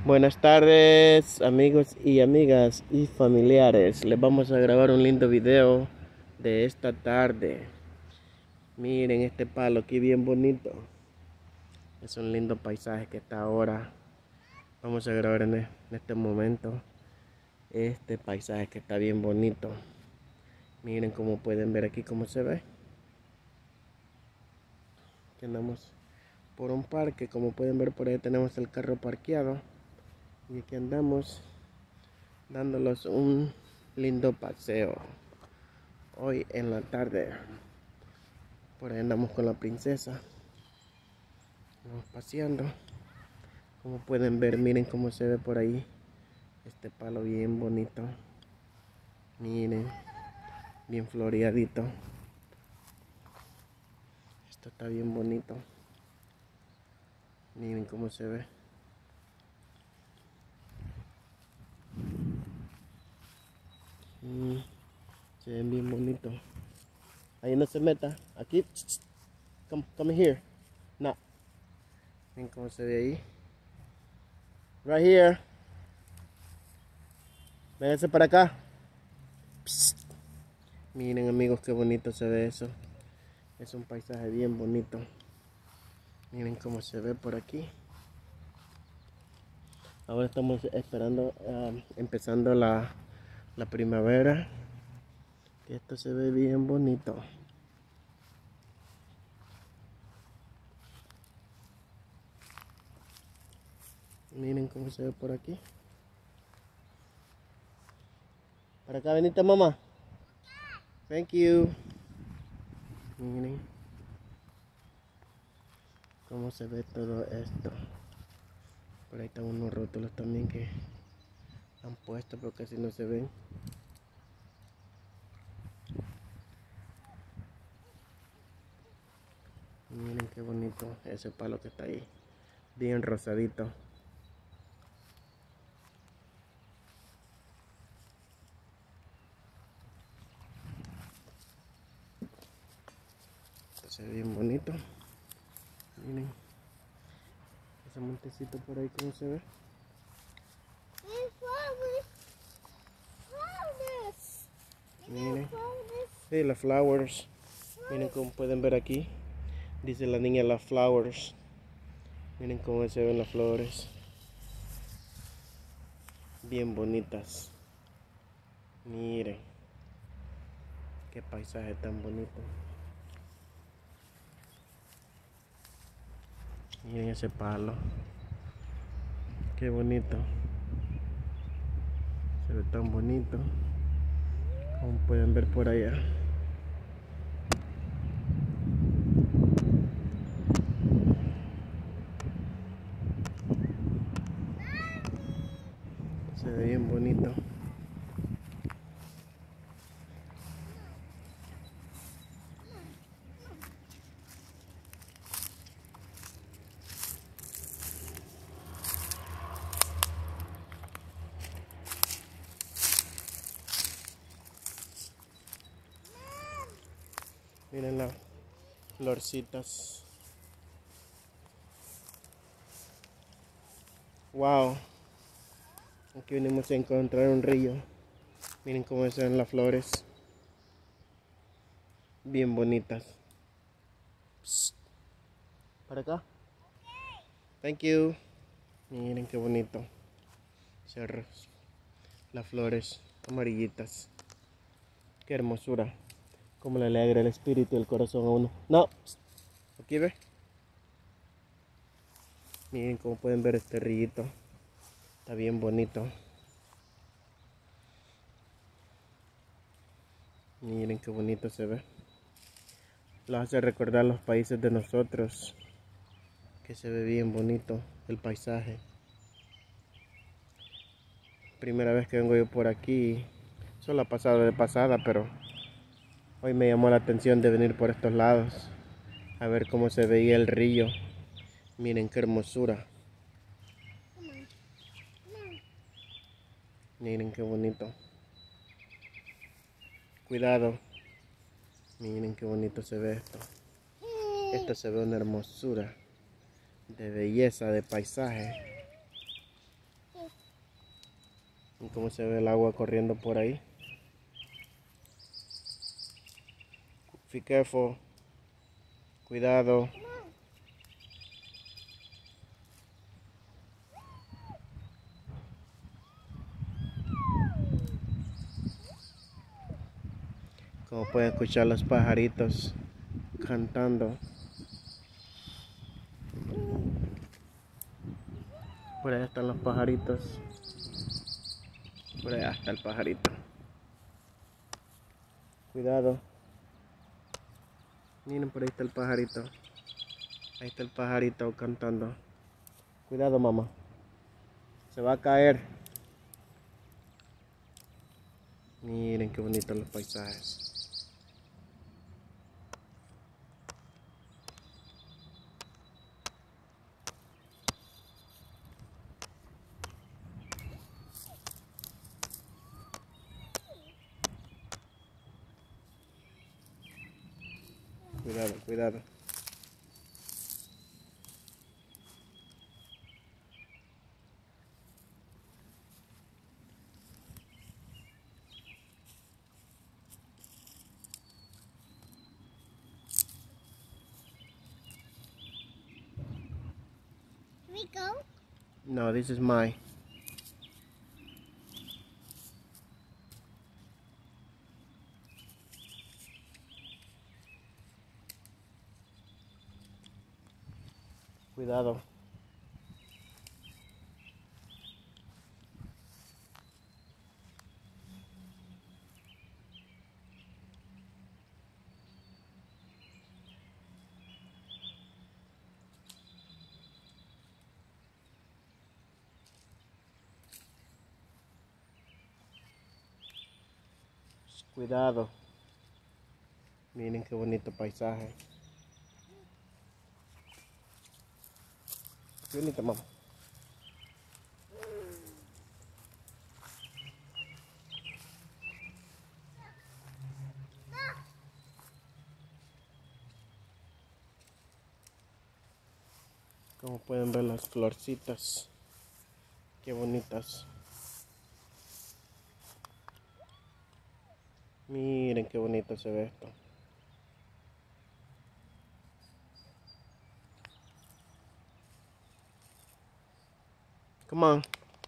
Buenas tardes, amigos y amigas y familiares. Les vamos a grabar un lindo video de esta tarde. Miren este palo aquí bien bonito. Es un lindo paisaje que está ahora. Vamos a grabar en este momento este paisaje que está bien bonito. Miren cómo pueden ver aquí cómo se ve. Aquí andamos por un parque, como pueden ver por ahí tenemos el carro parqueado. Y aquí andamos dándolos un lindo paseo hoy en la tarde. Por ahí andamos con la princesa, vamos paseando. Como pueden ver, miren cómo se ve por ahí este palo bien bonito. Miren, bien floreadito. Esto está bien bonito. Miren cómo se ve. Se ven bien bonito. Ahí no se meta. Aquí. Come here. No. Miren cómo se ve ahí. Right here. Vénganse para acá. Miren, amigos, qué bonito se ve eso. Es un paisaje bien bonito. Miren cómo se ve por aquí. Ahora estamos esperando, empezando la primavera. Esto se ve bien bonito. Miren cómo se ve por aquí. Para acá, venite, mamá. Thank you. Miren cómo se ve todo esto. Por ahí están unos rótulos también que han puesto, pero casi no se ven. Miren qué bonito ese palo que está ahí, bien rosadito. Esto se ve bien bonito. Miren ese montecito por ahí, cómo se ve. Miren, sí, las flowers. Miren cómo pueden ver aquí. Dice la niña las flowers. Miren cómo se ven las flores. Bien bonitas. Miren. Qué paisaje tan bonito. Miren ese palo. Qué bonito. Se ve tan bonito. Como pueden ver por allá. Se ve bien bonito. Miren las florcitas. Wow. Aquí venimos a encontrar un río. Miren cómo se ven las flores. Bien bonitas. Psst. Para acá. Thank you. Miren qué bonito. Cerros. Las flores amarillitas. Qué hermosura. Como le alegra el espíritu y el corazón a uno. No. Psst. Aquí ve. Miren cómo pueden ver este rillito. Está bien bonito. Miren qué bonito se ve. Los hace recordar los países de nosotros. Que se ve bien bonito el paisaje. Primera vez que vengo yo por aquí. Solo ha pasado de pasada, pero hoy me llamó la atención de venir por estos lados. A ver cómo se veía el río. Miren qué hermosura. Miren qué bonito. Cuidado. Miren qué bonito se ve esto. Esto se ve una hermosura de belleza, de paisaje. Y cómo se ve el agua corriendo por ahí. Be careful. Cuidado. Como pueden escuchar los pajaritos cantando. Por allá están los pajaritos. Por allá está el pajarito. Cuidado. Miren, por ahí está el pajarito. Ahí está el pajarito cantando. Cuidado, mamá. Se va a caer. Miren qué bonitos los paisajes. Cuidado, cuidado. Rico? No, this is mine. Cuidado. Cuidado. Miren qué bonito paisaje. Qué bonito, mamá. Como pueden ver las florcitas. Qué bonitas. Miren qué bonito se ve esto. Come on.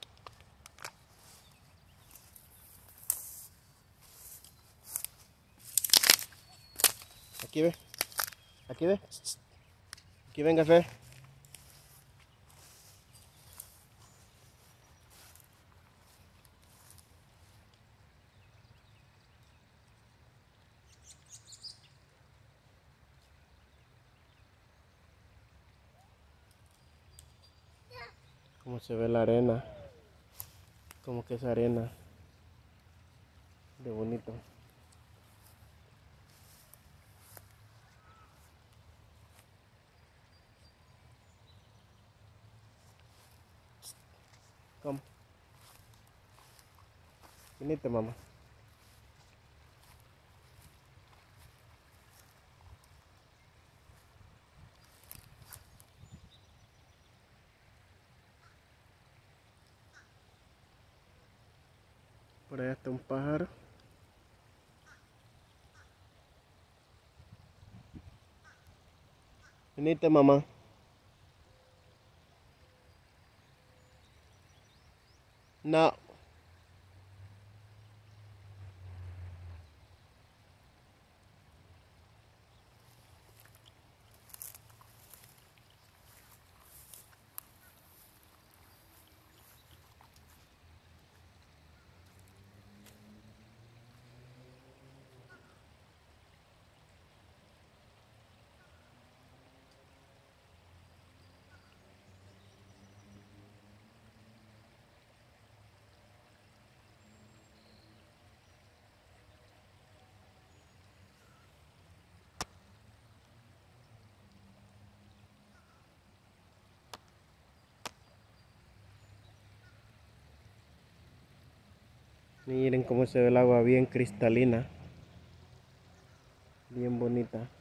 Aquí ve. Aquí ve. Aquí venga a ver. Cómo se ve la arena. Como que es arena. De bonito. Come. Venite, mamá. Por allá está un pájaro. Venite, mamá. No. Miren cómo se ve el agua bien cristalina. Bien bonita.